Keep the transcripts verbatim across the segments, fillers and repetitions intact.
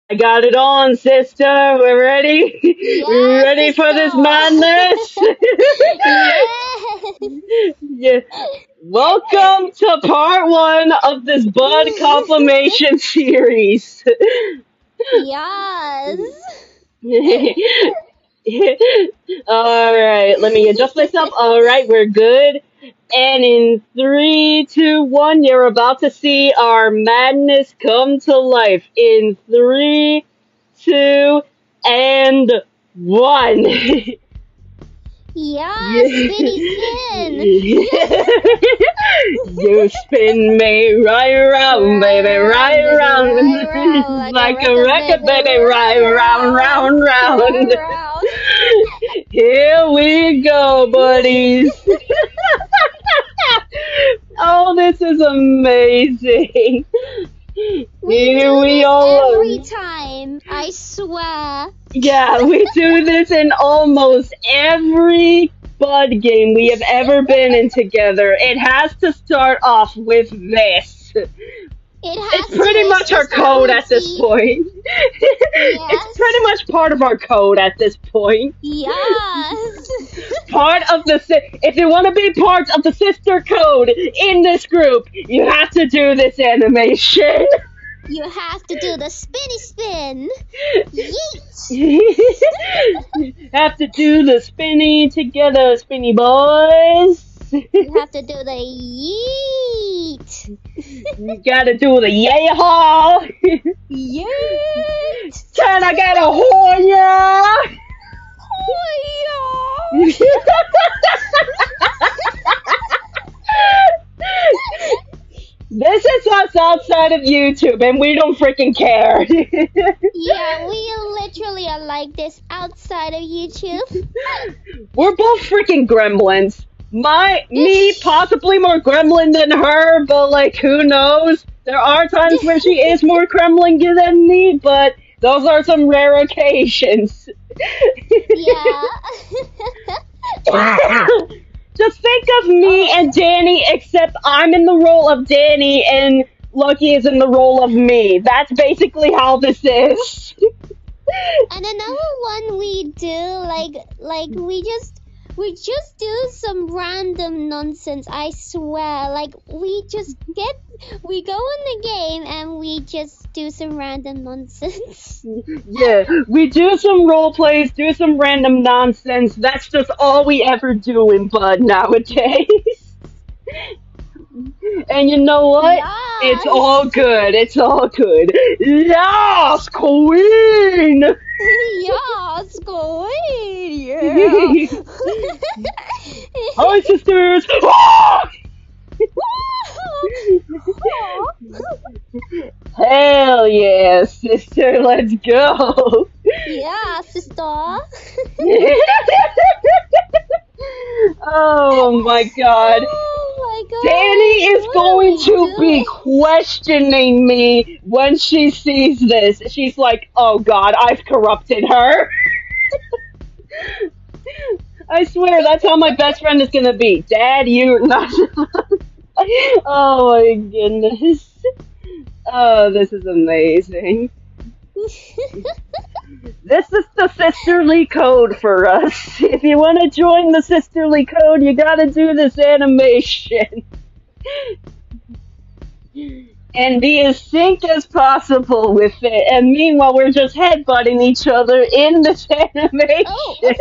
I got it on, sister. We're ready. We're Yes, ready for this sister. madness. Yes. Yeah. Welcome to part one of this Bud Confirmation series. Yes. All right, let me adjust myself. All right, we're good. And in three, two, one, you're about to see our madness come to life. In three, two, and one. Yes, spinny spin. You spin me right around, Right baby, around, right baby, right around. around, like a Like a record, record, baby, baby, right right around, around, round, right round. around. Here we go, buddies. Oh, this is amazing. We Here do we this all every are. time, I swear. Yeah, we do this in almost every Bud game we have ever been in together. It has to start off with this. It It's has to. pretty It's much our just a code at this routine. point. It's pretty Yes. much part of our code at this point. Yes. Part of the si- if you want to be part of the sister code in this group, you have to do this animation. You have to do the spinny spin. Yeet. Have to do the spinny together, spinny boys. You have to do the yeet. You gotta do the yay-haw. Yeet. Can I get a Hoya? This is us outside of YouTube, and we don't freaking care. Yeah, we literally are like this outside of YouTube. We're both freaking gremlins. My, me, possibly more gremlin than her, but like, who knows? There are times where she is more gremlin than me, but those are some rare occasions. Yeah. Just think of me and Danny, except I'm in the role of Danny and Lucky is in the role of me. That's basically how this is. And another one we do, like, like we just, we just do some random nonsense. I swear, like we just get, we go in the game and we just do some random nonsense. Yeah, we do some role plays, do some random nonsense. That's just all we ever do in Bud nowadays. And you know what? It's Yes. all good. It's all good. Yes, Queen! Yes, go in, yeah. Hi, sisters! Ah! Hell yeah, sister, let's go! Yeah, sister. Oh my god. Oh my god. Danny is what going are to we be doing? questioning me when she sees this. She's like, oh god, I've corrupted her. I swear, that's how my best friend is gonna be. Dad, you not. Oh my goodness. Oh, this is amazing. This is the sisterly code for us. If you want to join the sisterly code, you gotta do this animation. And be as synced as possible with it. And meanwhile, we're just headbutting each other in this animation. Oh. Oh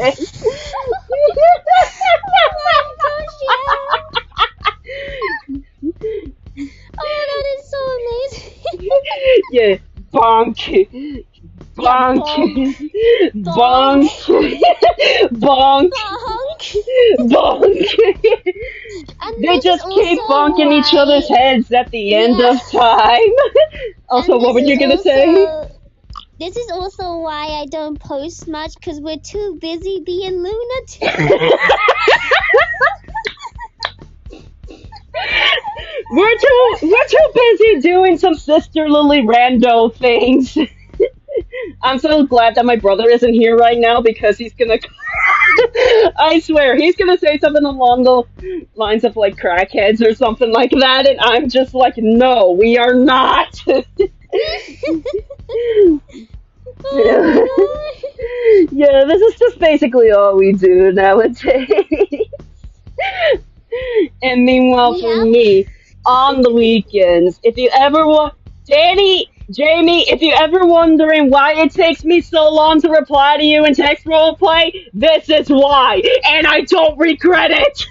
my gosh, yeah. Oh, that is so amazing. Yeah, bonk. Bonk. Bonk. Bonk. Bonk. Bonk. And They this just is keep also bonking each why- other's heads at the end Yeah. of time. Also, and what were this you is gonna say? also- This is also why I don't post much, because we're too busy being lunatics. We're too we're too busy doing some sisterly rando things. I'm so glad that my brother isn't here right now because he's gonna. I swear he's gonna say something along the lines of like crackheads or something like that, and I'm just like, no, we are not. Yeah, this is just basically all we do nowadays. And meanwhile, for Yep. me, on the weekends, if you ever want, Danny, Jamie, if you ever wondering why it takes me so long to reply to you in text roleplay, this is why, and I don't regret it.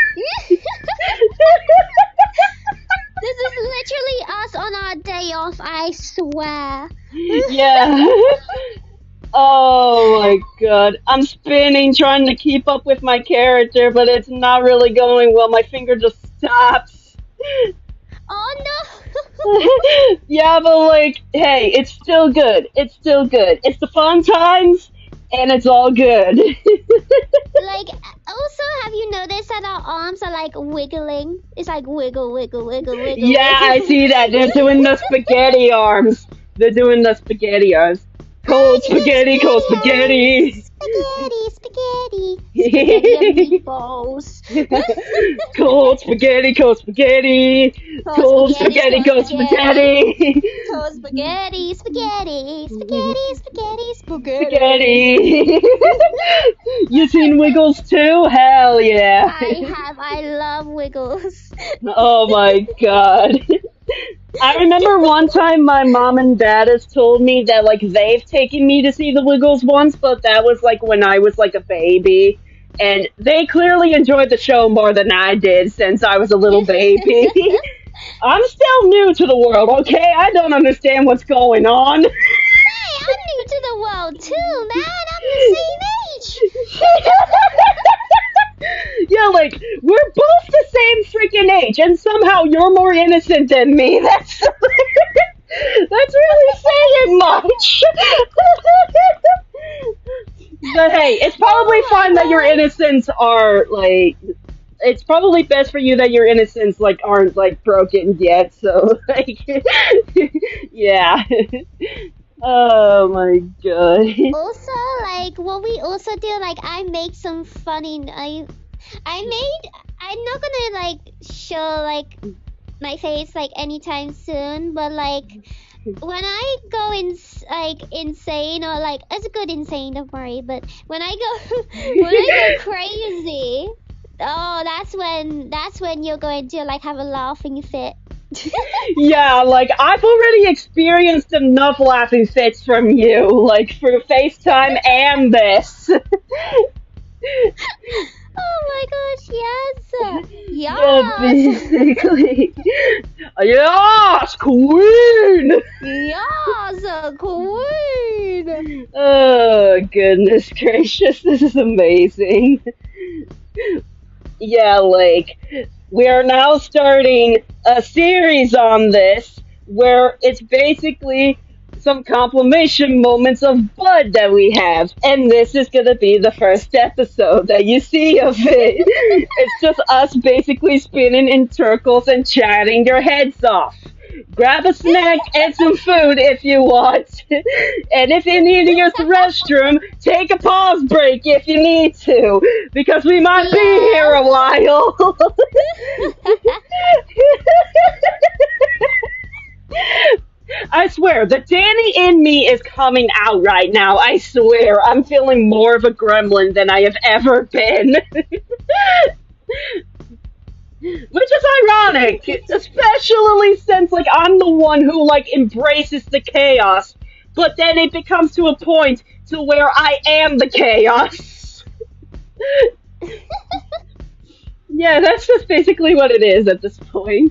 This is literally us on our day off, I swear. Yeah. Oh my god. I'm spinning trying to keep up with my character, but it's not really going well. My finger just stops. Oh no! Yeah, but like, hey, it's still good. It's still good. It's the fun times, and it's all good. Like, also, have you noticed that our arms are like wiggling? It's like wiggle, wiggle, wiggle, wiggle. Yeah, I wiggle. see that. They're doing the spaghetti arms. They're doing the spaghetti arms. Cold spaghetti, cold spaghetti. Spaghetti, spaghetti. Spaghetti and meatballs. Cold spaghetti, cold spaghetti. Cold spaghetti, cold spaghetti. Cold spaghetti, spaghetti, spaghetti, spaghetti, spaghetti. Spaghetti. You seen Wiggles too? Hell yeah. I have. I love Wiggles. Oh my god. I remember one time my mom and dad has told me that like they've taken me to see the Wiggles once, but that was like when I was like a baby. And they clearly enjoyed the show more than I did since I was a little baby. I'm still new to the world, okay? I don't understand what's going on. Hey, I'm new to the world too, man. I'm the same age. Yeah, like, we're both the same freaking age, and somehow you're more innocent than me. That's that's really saying much. But hey, it's probably Oh my fine that your God. innocents are, like, it's probably best for you that your innocents, like, aren't, like, broken yet, so, like, yeah. Oh my god. Also, like, what we also do, like, I make some funny. I, I made. I'm not gonna like show like my face like anytime soon, but like when I go in like insane or like it's a good insane, don't worry. But when I go when I go crazy, oh, that's when that's when you're going to like have a laughing fit. Yeah, like, I've already experienced enough laughing fits from you, like, for FaceTime and this. Oh my gosh, yes, Yeah, yes, basically. Yes, queen! yes, a queen. Oh, goodness gracious, this is amazing. Yeah, like, we are now starting a series on this where it's basically some compilation moments of Bud that we have, and this is gonna be the first episode that you see of it. It's just us basically spinning in circles and chatting your heads off. Grab a snack and some food if you want. And if you need to use the restroom, take a pause break if you need to, because we might be here a while. I swear, the Danny in me is coming out right now. I swear, I'm feeling more of a gremlin than I have ever been. Which is ironic, especially since, like, I'm the one who, like, embraces the chaos, but then it becomes to a point to where I am the chaos. Yeah, that's just basically what it is at this point.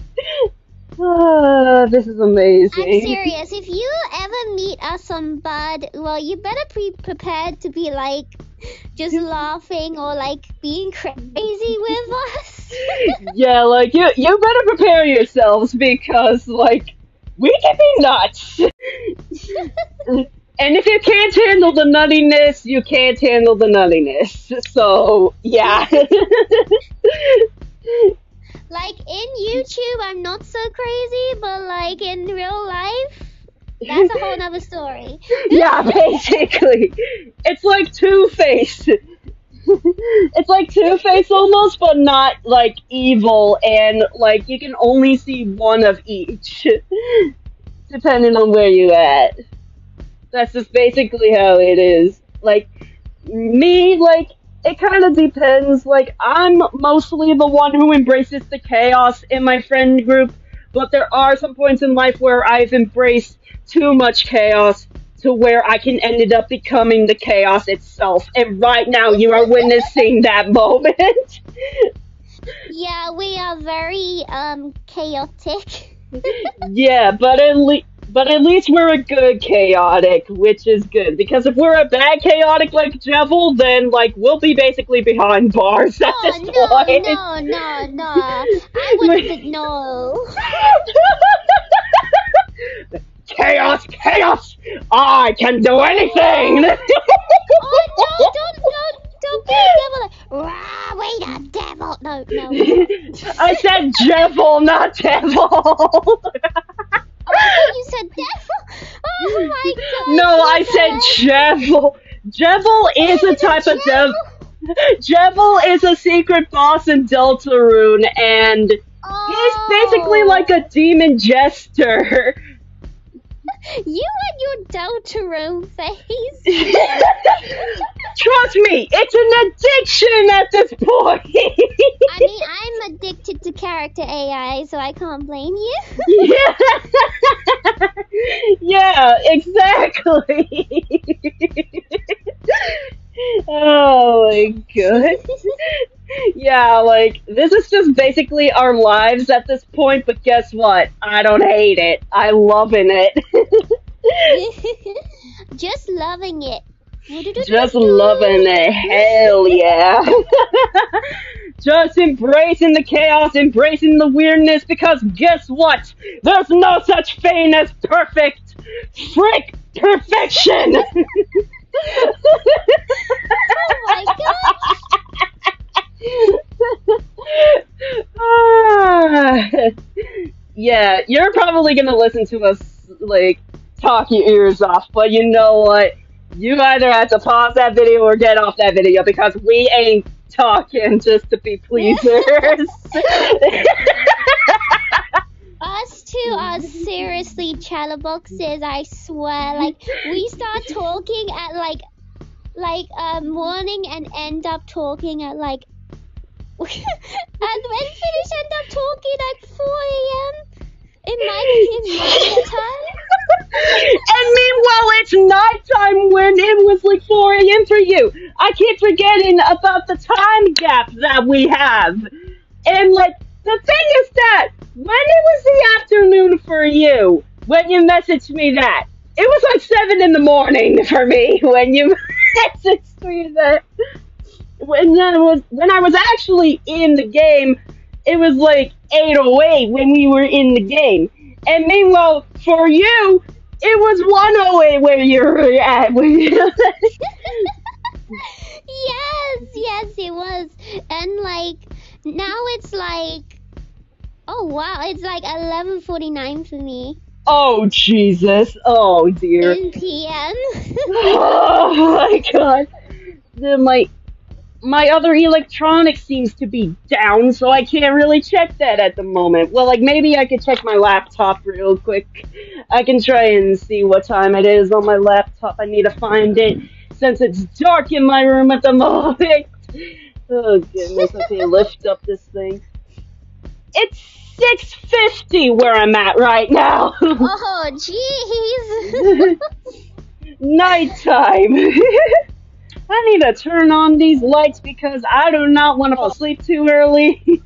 Ah, this is amazing. I'm serious. If you ever meet us on Bud, well, you better be prepared to be like just laughing or like being crazy with us. Yeah, like you, you better prepare yourselves because like we can be nuts. And if you can't handle the nuttiness, you can't handle the nuttiness. So yeah. Like in YouTube, I'm not so crazy, but like in real life, that's a whole nother story. Yeah, basically. It's like Two-Face. It's like Two-Face almost, but not like evil, and like you can only see one of each, depending on where you at. That's just basically how it is. Like, me, like, it kind of depends. Like, I'm mostly the one who embraces the chaos in my friend group, but there are some points in life where I've embraced too much chaos to where I can end up becoming the chaos itself. And right now, you are witnessing that moment. Yeah, we are very um chaotic. Yeah, but at least. But at least we're a good chaotic, which is good. Because if we're a bad chaotic like Jevil, then, like, we'll be basically behind bars at Oh this no, point. no, no, no! I wouldn't know. Chaos, chaos! I can do anything! Oh no! Don't, don't, don't be a devil! Like, rah, wait a devil! No, no. I said Jevil, not devil! Oh, I thought you said devil. Oh my god! No, I said Jevil. Jevil is a type of devil. Jevil is a secret boss in Deltarune, and Oh. he's basically like a demon jester. You and your Deltarune face. Trust me, it's an addiction at this point. I mean, I'm addicted to character A I, so I can't blame you. Yeah, yeah, exactly. Oh my god. Yeah, like, this is just basically our lives at this point, but guess what? I don't hate it. I'm loving it. Just loving it. Just loving it. Hell yeah. Just embracing the chaos, embracing the weirdness, because guess what? There's no such thing as perfect. Frick perfection. Oh my god. Ah. Yeah, you're probably gonna listen to us, like, talk your ears off, but you know what? You either have to pause that video or get off that video, because we ain't talking just to be pleasers. Us two are seriously chatterboxes, I swear. Like, we start talking at, like, like, uh, morning and end up talking at, like, and when finish end up talking at four a.m. in my, in my time. And meanwhile, it's nighttime when it was like four a.m. for you. I keep forgetting about the time gap that we have. And, like, the thing is that when it was the afternoon for you, when you messaged me that, it was like seven in the morning for me when you messaged me that. When I was when I was actually in the game, it was like eight oh eight when we were in the game. And meanwhile, for you, it was one oh eight where you were at. Yes, yes, it was. And, like, now it's like, oh wow, it's like eleven forty-nine for me. Oh Jesus! Oh dear! ten p.m. Oh my god! The, my my other electronics seems to be down, so I can't really check that at the moment. Well, like, maybe I could check my laptop real quick. I can try and see what time it is on my laptop. I need to find it since it's dark in my room at the moment. Oh goodness! Okay, lift up this thing. It's six fifty where I'm at right now. Oh jeez. Nighttime. I need to turn on these lights because I do not want to fall asleep too early.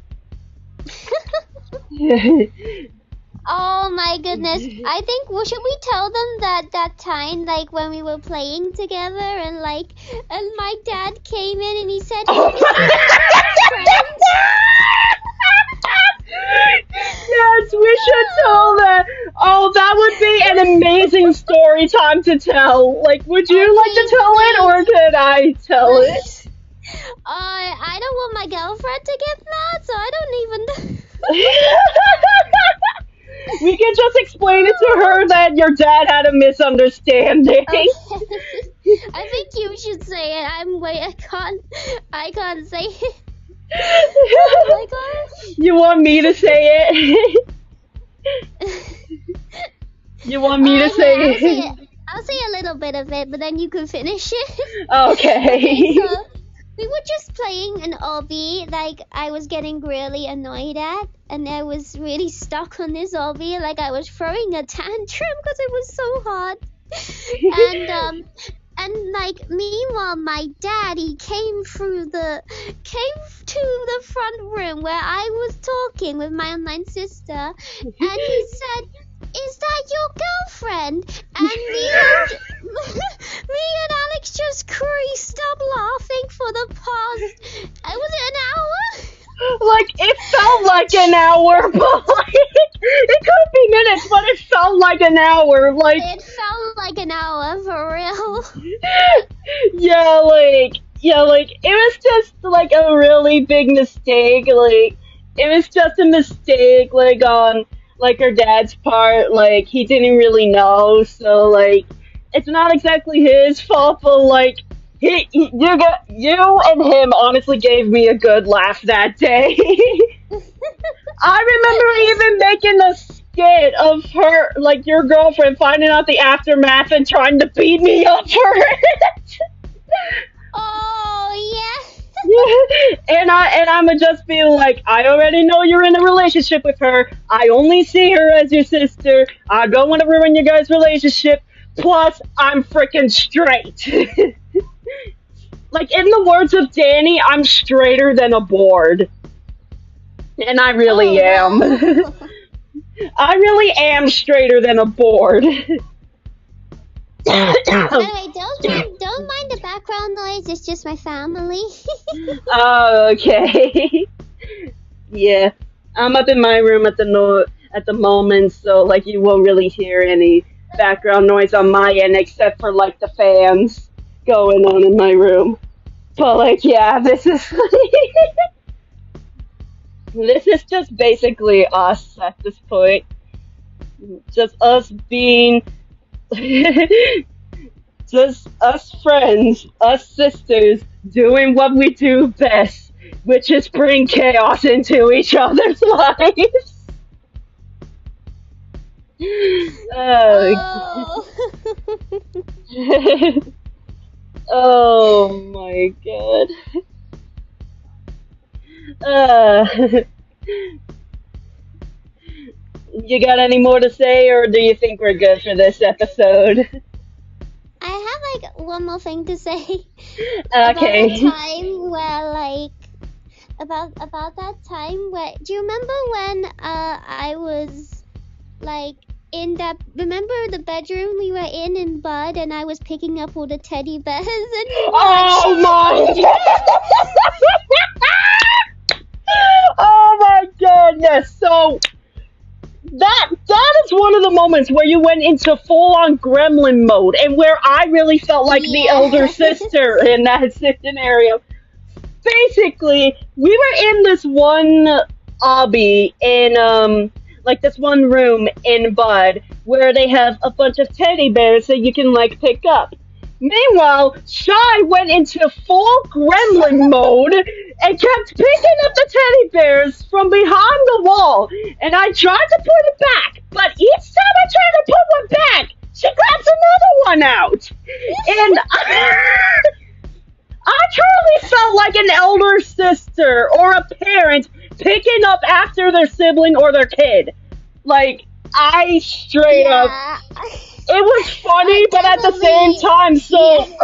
Oh my goodness. I think, well, should we tell them that that time, like, when we were playing together and, like, and my dad came in and he said, Oh yes, we should tell that. Oh, that would be an amazing story time to tell. Like, would you Okay, like to tell it, or could I tell it? Uh, I don't want my girlfriend to get mad, so I don't even. We can just explain it to her that your dad had a misunderstanding. Okay. I think you should say it. I'm wait. I can't. I can't say it. Oh my gosh. You want me to say it? You want me Uh, to say okay, I'll say it? it. I'll say a little bit of it, but then you can finish it. Okay. So we were just playing an obby, like I was getting really annoyed at, and I was really stuck on this obby, like I was throwing a tantrum because it was so hard. And um, and like meanwhile, my dad he came through the came to the front room where I was talking with my online sister, and he said, "Is that your girlfriend?" And me and me and Alex just creased up laughing for the past. Uh, was it an hour? Like, it felt like an hour, but like, it could be minutes, but it felt like an hour. Like, It felt like an hour for real. yeah, like, yeah, like, it was just like a really big mistake. Like, it was just a mistake, like, on like her dad's part. Like, he didn't really know, so like, it's not exactly his fault, but like, he, he you got you and him honestly gave me a good laugh that day. I remember even making a skit of her, like your girlfriend, finding out the aftermath and trying to beat me up for it. Oh yeah. Yeah, and I and I'ma just be like, I already know you're in a relationship with her. I only see her as your sister. I don't want to ruin your guys' relationship. Plus, I'm freaking straight. Like, in the words of Danny, I'm straighter than a board. And I really Oh, am. wow. I really am straighter than a board. Anyway, don't don't mind the background noise. It's just my family. Oh, okay. Yeah. I'm up in my room at the no- at the moment, so, like, you won't really hear any background noise on my end except for, like, the fans going on in my room. But, like, yeah, this is... This is just basically us at this point. Just us being... just us friends, us sisters, doing what we do best, which is bring chaos into each other's lives. Oh. Oh. Oh my god. Uh, you got any more to say, or do you think we're good for this episode? I have like one more thing to say about Okay. that time where like about about that time where do you remember when uh I was like in that remember the bedroom we were in in Bud and I was picking up all the teddy bears and you were Oh like, my Oh my goodness. So that that is one of the moments where you went into full on gremlin mode and where I really felt like the elder Yes. sister in that scenario. Basically, we were in this one obby in um like this one room in Bud where they have a bunch of teddy bears that you can like pick up. Meanwhile, Shy went into full gremlin mode and kept picking up the teddy bears from behind the wall. And I tried to put it back, but each time I tried to put one back, she grabs another one out. And I, I truly felt like an elder sister or a parent picking up after their sibling or their kid. Like, I straight up... Yeah. It was funny, I but at the same definitely- time, so.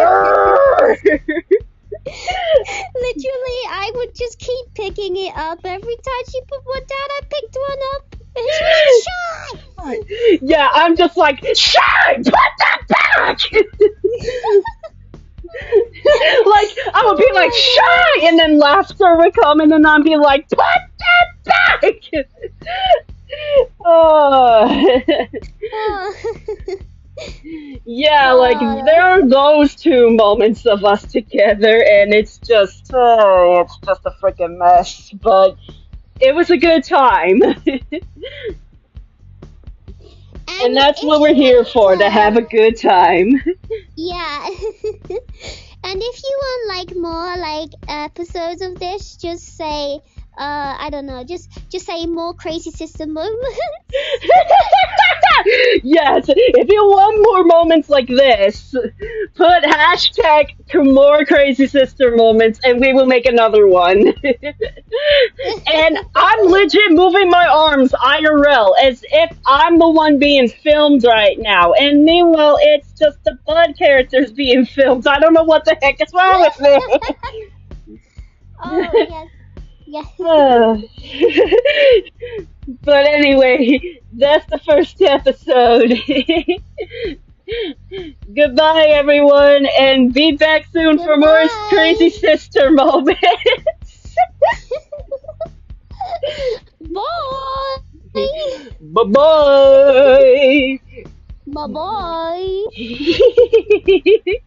Literally, I would just keep picking it up every time she put one down. I picked one up, and she was shy. Yeah, I'm just like, Shy, put that back. Like, I would be like, Shy, and then laughter would come, and then I'd be like, put that back. Oh. Oh. Yeah, like, Oh. there are those two moments of us together, and it's just, oh, it's just a freaking mess, but it was a good time. And that's if what we're you here want for, to have a good time. Yeah. And if you want like more like episodes of this, just say uh, I don't know. Just just say more crazy sister moments. Yes, if you want more moments like this, put hashtag to more crazy sister moments and we will make another one. And I'm legit moving my arms I R L as if I'm the one being filmed right now. And meanwhile, it's just the Bud characters being filmed. I don't know what the heck is wrong with me. Oh yes, yes. Uh, but anyway, that's the first episode. Goodbye, everyone, and be back soon for more crazy Goodbye. sister moments. Bye. Bye bye. Bye bye.